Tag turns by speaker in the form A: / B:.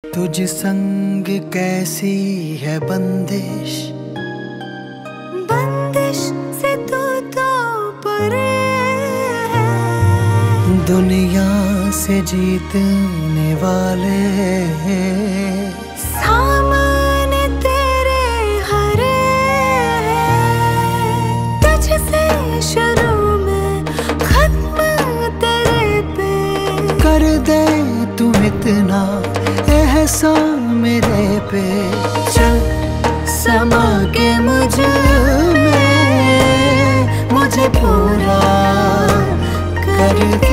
A: तुझ संग कैसी है बंदिश,
B: बंदिश से तू तो परे है।
A: दुनिया से जीतने वाले
B: सामने तेरे हरे हैं। तुझसे शुरू में खत्म तेरे पे।
A: कर दे तुम इतना एहसान मेरे पे। चल समा के मुझ में, मुझे पूरा कर दे।